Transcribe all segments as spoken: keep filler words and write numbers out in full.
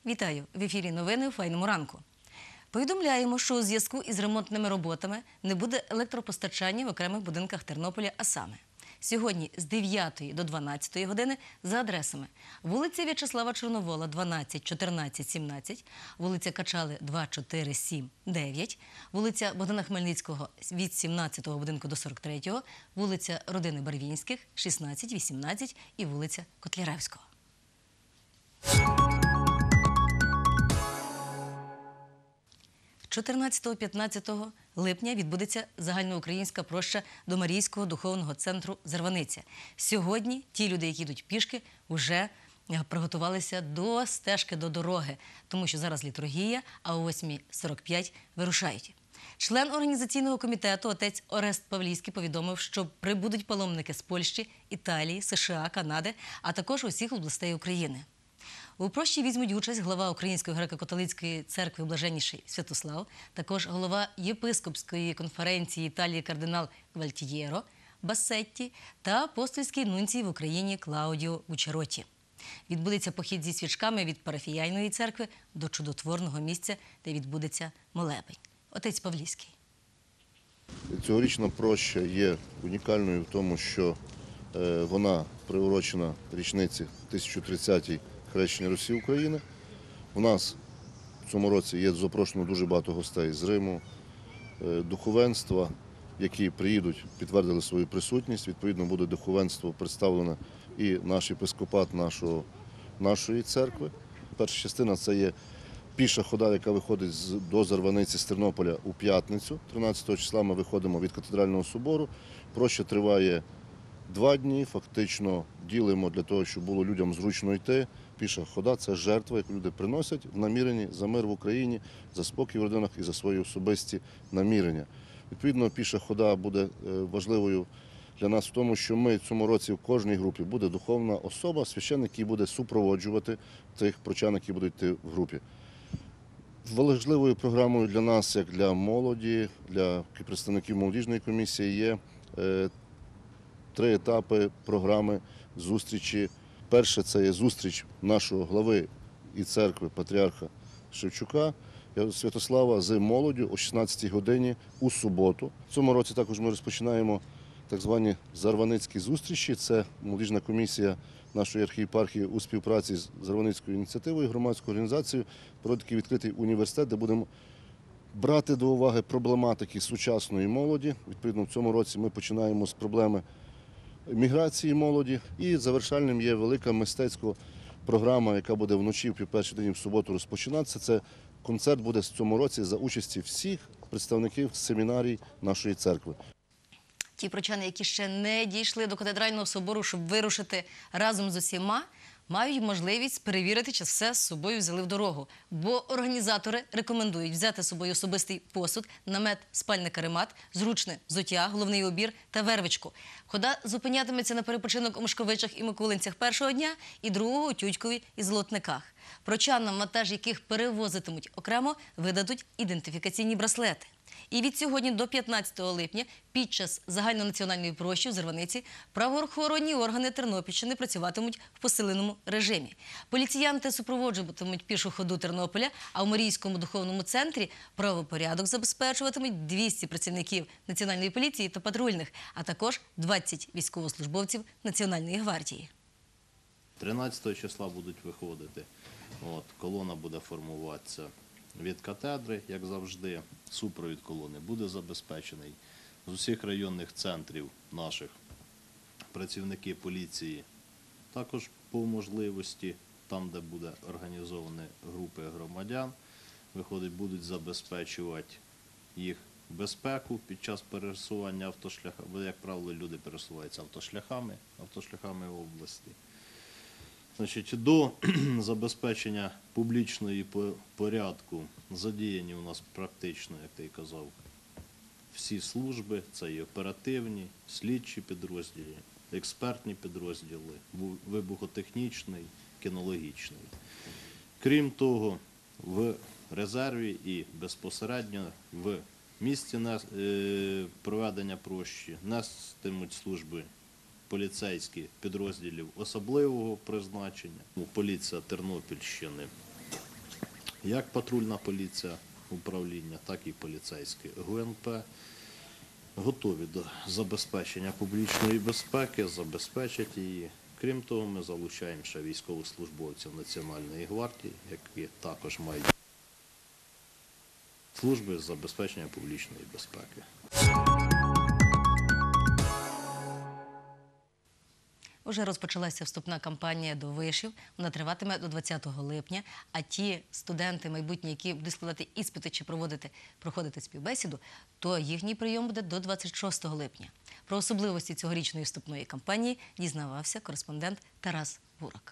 Вітаю! В ефірі новини у «Файному ранку». Повідомляємо, що у зв'язку із ремонтними роботами не буде електропостачання в окремих будинках Тернополя, а саме сьогодні з дев'ятої до дванадцятої години за адресами: вулиця В'ячеслава Чорновола, дванадцять, чотирнадцять, сімнадцять, вулиця Качали, два, чотири, сім, дев'ять, вулиця Богдана Хмельницького від сімнадцятого будинку до сорок третього, вулиця Родини Барвінських, шістнадцять, вісімнадцять і вулиця Котляревського. чотирнадцятого-п'ятнадцятого липня відбудеться загальноукраїнська проща до Марійського духовного центру «Зарваниця». Сьогодні ті люди, які йдуть пішки, вже приготувалися до стежки, до дороги, тому що зараз літургія, а о восьмій сорок п'ять вирушають. Член організаційного комітету отець Орест Павлійський повідомив, що прибудуть паломники з Польщі, Італії, США, Канади, а також усіх областей України. У прощі візьмуть участь глава Української греко-католицької церкви Блаженніший Святослав, також голова єпископської конференції Італії кардинал Гвальтієро Басетті та апостольський нунцій в Україні Клаудіо Бучаротті. Відбудеться похід зі свічками від парафіяльної церкви до чудотворного місця, де відбудеться молебень. Отець Павлійський. Цьогорічна проща є унікальною в тому, що вона приурочена річниці тисяча тридцятій хрещення Русі України. У нас в цьому році є запрошено дуже багато гостей з Риму, духовенства, які приїдуть, підтвердили свою присутність. Відповідно, буде духовенство представлено і наш єпископат нашого, нашої церкви. Перша частина – це є піша хода, яка виходить до Зарваниці з Тернополя у п'ятницю. тринадцятого числа ми виходимо від катедрального собору. Проща триває два дні, фактично ділимо для того, щоб було людям зручно йти. Піша хода – це жертва, яку люди приносять в наміренні за мир в Україні, за спокій в родинах і за свої особисті намірення. Відповідно, піша хода буде важливою для нас в тому, що ми в цьому році в кожній групі буде духовна особа, священник, який буде супроводжувати тих прочан, які будуть йти в групі. Важливою програмою для нас, як для молоді, для представників молодіжної комісії, є три етапи програми зустрічі. Перше – це є зустріч нашого глави і церкви патріарха Шевчука Святослава з молоддю о шістнадцятій годині у суботу. В цьому році також ми розпочинаємо так звані зарваницькі зустрічі. Це молодіжна комісія нашої архієпархії у співпраці з Зарваницькою ініціативою, громадською організацією, проводить такий відкритий університет, де будемо брати до уваги проблематики сучасної молоді. Відповідно, в цьому році ми починаємо з проблеми міграції молоді. І завершальним є велика мистецька програма, яка буде вночі, в перший день в суботу розпочинатися. Це концерт буде в цьому році за участі всіх представників семінарій нашої церкви. Ті прочани, які ще не дійшли до катедрального собору, щоб вирушити разом з усіма, мають можливість перевірити, чи все з собою взяли в дорогу. Бо організатори рекомендують взяти з собою особистий посуд, намет, спальний каремат, зручне взуття, головний убір та вервичку. Хода зупинятиметься на перепочинок у Мошковичах і Микулинцях першого дня і другого у Тютькові і Золотниках. Прочанам, вантаж яких перевозитимуть окремо, видадуть ідентифікаційні браслети. І від сьогодні до п'ятнадцятого липня під час загальнонаціональної прощі в Зарваниці правоохоронні органи Тернопільщини працюватимуть в посиленому режимі. Поліціянти супроводжуватимуть пішу ходу Тернополя, а в Марійському духовному центрі правопорядок забезпечуватимуть двісті працівників Національної поліції та патрульних, а також двадцять військовослужбовців Національної гвардії. тринадцятого числа будуть виходити, от, колона буде формуватися від катедри, як завжди, супровід колони буде забезпечений. З усіх районних центрів наших працівники поліції також по можливості, там, де буде організовані групи громадян, виходить, будуть забезпечувати їх безпеку під час пересування автошляхами, бо, як правило, люди пересуваються автошляхами, автошляхами області. Значить, до забезпечення публічної порядку задіяні у нас практично, як ти казав, всі служби, це і оперативні, слідчі підрозділи, експертні підрозділи, вибухотехнічний, кінологічний. Крім того, в резерві і безпосередньо в місці проведення прощі нестимуть служби поліцейські підрозділів особливого призначення. Поліція Тернопільщини як патрульна поліція управління, так і поліцейські ГУ НП готові до забезпечення публічної безпеки, забезпечать її. Крім того, ми залучаємо ще військовослужбовців Національної гвардії, які також мають служби з забезпечення публічної безпеки. Уже розпочалася вступна кампанія до вишів. Вона триватиме до двадцятого липня. А ті студенти майбутні, які будуть складати іспити чи проводити, проходити співбесіду, то їхній прийом буде до двадцять шостого липня. Про особливості цьогорічної вступної кампанії дізнавався кореспондент Тарас Бурак.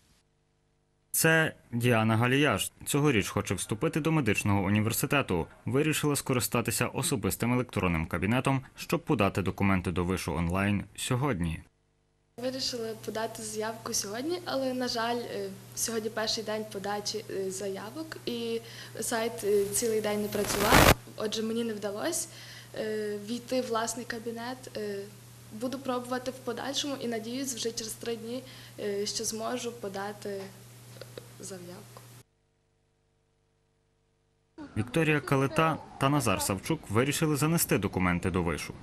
Це Діана Галіяш. Цьогоріч хоче вступити до медичного університету. Вирішила скористатися особистим електронним кабінетом, щоб подати документи до вишу онлайн сьогодні. Вирішили подати заявку сьогодні, але, на жаль, сьогодні перший день подачі заявок і сайт цілий день не працював, отже, мені не вдалося війти в власний кабінет. Буду пробувати в подальшому і надіюсь вже через три дні, що зможу подати заявку. Вікторія Калита та Назар Савчук вирішили занести документи до вишу.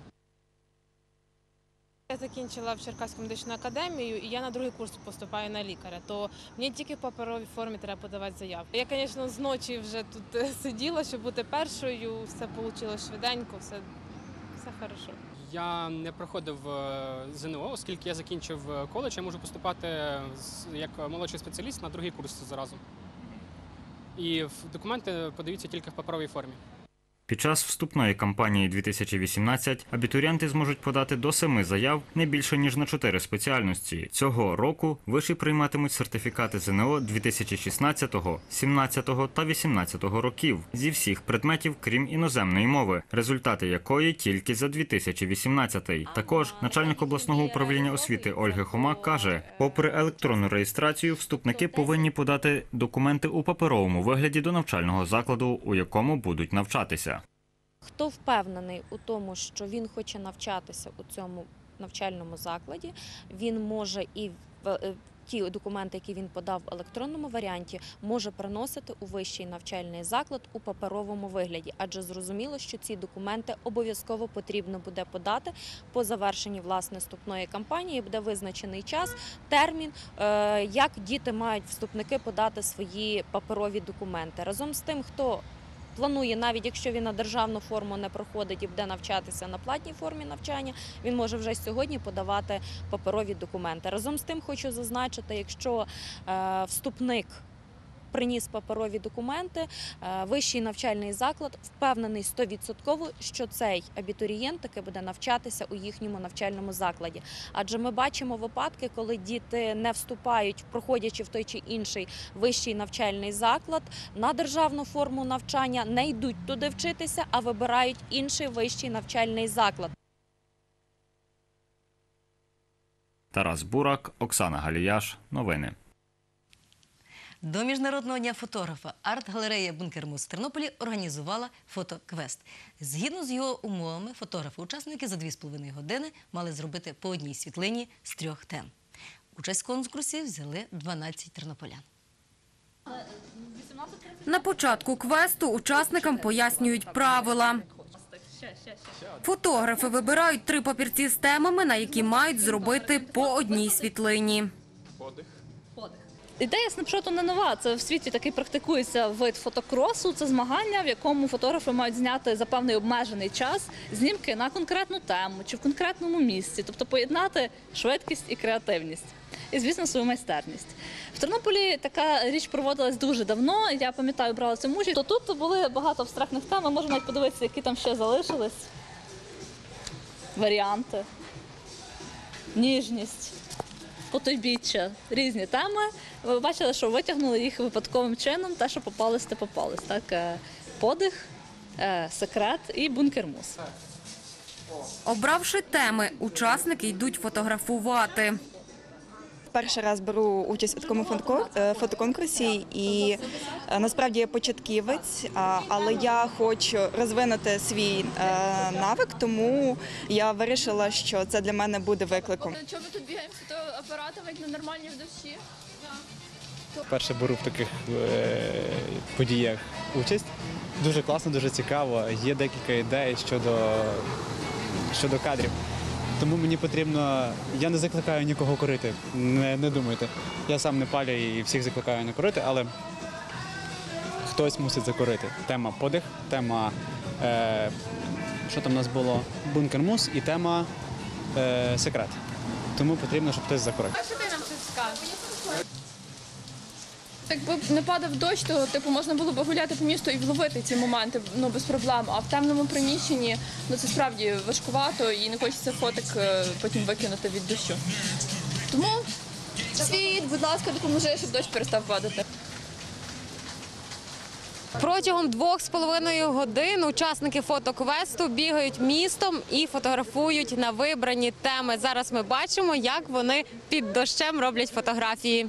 Я закінчила в Черкаську медичну академію і я на другий курс поступаю на лікаря, то мені тільки в паперовій формі треба подавати заявку. Я, звісно, зночі вже тут сиділа, щоб бути першою, все вийшло швиденько, все, все хорошо. Я не проходив ЗНО, оскільки я закінчив коледж, я можу поступати як молодший спеціаліст на другий курс зразу. І документи подаються тільки в паперовій формі. Під час вступної кампанії дві тисячі вісімнадцять абітурієнти зможуть подати до семи заяв не більше, ніж на чотири спеціальності. Цього року виші прийматимуть сертифікати ЗНО дві тисячі шістнадцятого, сімнадцятого та вісімнадцятого років зі всіх предметів, крім іноземної мови, результати якої тільки за дві тисячі вісімнадцятий. Також начальник обласного управління освіти Ольга Хомак каже, попри електронну реєстрацію, вступники повинні подати документи у паперовому вигляді до навчального закладу, у якому будуть навчатися. Хто впевнений у тому, що він хоче навчатися у цьому навчальному закладі, він може і ті документи, які він подав в електронному варіанті, може приносити у вищий навчальний заклад у паперовому вигляді. Адже зрозуміло, що ці документи обов'язково потрібно буде подати по завершенні власне вступної кампанії. Буде визначений час, термін, як діти мають вступники подати свої паперові документи. Разом з тим, хто планує, навіть якщо він на державну форму не проходить і буде навчатися на платній формі навчання, він може вже сьогодні подавати паперові документи. Разом з тим хочу зазначити, якщо е, вступник приніс паперові документи, е, вищий навчальний заклад впевнений сто відсотків, що цей абітурієнт таки буде навчатися у їхньому навчальному закладі. Адже ми бачимо випадки, коли діти не вступають, проходячи в той чи інший вищий навчальний заклад, на державну форму навчання, не йдуть туди вчитися, а вибирають інший вищий навчальний заклад. Тарас Бурак, Оксана Галіяш. Новини. До Міжнародного дня фотографа арт-галерея «Бункер-Мус» в Тернополі організувала фотоквест. Згідно з його умовами, фотографи-учасники за дві з половиною години мали зробити по одній світлині з трьох тем. Участь в конкурсі взяли дванадцять тернополян. На початку квесту учасникам пояснюють правила. Фотографи вибирають три папірці з темами, на які мають зробити по одній світлині. Ідея снапшоту не нова. Це в світі такий практикується вид фотокросу. Це змагання, в якому фотографи мають зняти за певний обмежений час знімки на конкретну тему чи в конкретному місці. Тобто поєднати швидкість і креативність. І, звісно, свою майстерність. В Тернополі така річ проводилась дуже давно. Я пам'ятаю, брала цю участь. То тут були багато абстрактних тем. Ми можемо навіть подивитися, які там ще залишились. Варіанти. Ніжність. Потойбіччя, різні теми. Ви бачили, що витягнули їх випадковим чином, те, що попались, те попались. Так, подих, секрет і бункер-мус. Обравши теми, учасники йдуть фотографувати. Перший раз беру участь у такому фотоконкурсі і насправді я початківець, але я хочу розвинути свій навик, тому я вирішила, що це для мене буде викликом. Чому ми тут бігаємо з фотоапаратами, як на нормальній в душі? Вперше беру в таких е, подіях участь. Дуже класно, дуже цікаво. Є декілька ідей щодо, щодо кадрів. Тому мені потрібно, я не закликаю нікого курити, не, не думайте. Я сам не палю і всіх закликаю не курити, але хтось мусить закурити. Тема подих, тема, е, що там у нас було, бункер-мус і тема е, секрет. Тому потрібно, щоб хтось закурив. Якби не падав дощ, то типу можна було б гуляти по місту і вловити ці моменти, ну без проблем. А в темному приміщенні ну це справді важкувато і не хочеться фотик е, потім викинути від дощу. Тому світ, будь ласка, допоможи, щоб дощ перестав падати. Протягом двох з половиною годин учасники фотоквесту бігають містом і фотографують на вибрані теми. Зараз ми бачимо, як вони під дощем роблять фотографії.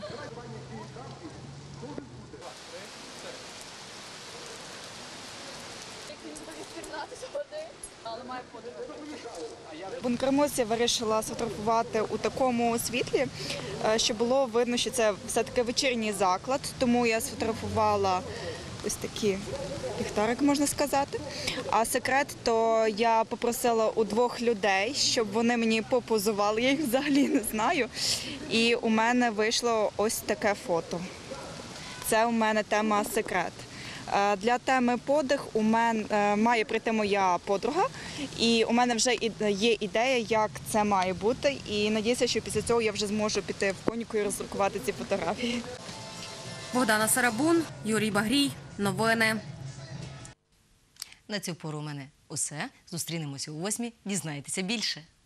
Бункер-мус я вирішила сфотографувати у такому світлі, е, щоб було видно, що це все-таки вечірній заклад, тому я сфотографувала ось такі ліхтарик, можна сказати. А секрет, то я попросила у двох людей, щоб вони мені попозували, я їх взагалі не знаю. І у мене вийшло ось таке фото. Це у мене тема секрет. Для теми подих у мене має прийти моя подруга, і у мене вже є ідея, як це має бути. І надіюся, що після цього я вже зможу піти в коніку і роздрукувати ці фотографії. Богдана Сарабун, Юрій Багрій. Новини. На цю пору у мене усе. Зустрінемося у восьмій. Дізнаєтеся більше.